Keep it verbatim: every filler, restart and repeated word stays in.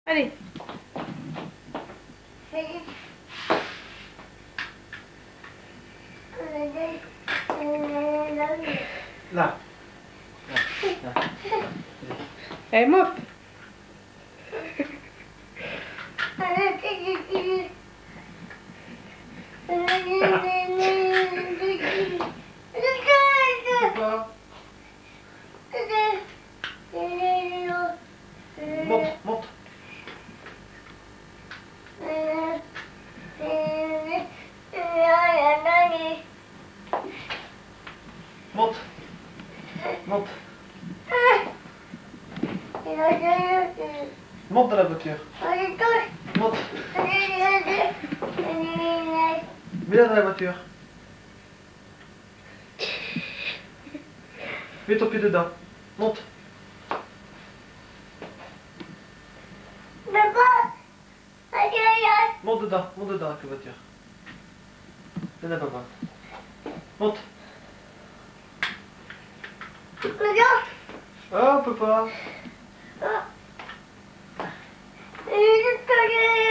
Allez. Là. Là. Là. Allez, monte. Pourquoi? Monte, monte. Monte. Monte. Monte dans la voiture. Monte. Mets-la dans la voiture. Mets ton pied dedans. Monte. Monte dedans. Monte dedans avec la voiture. Viens là, papa. Monte. Oh, papa. Regarde.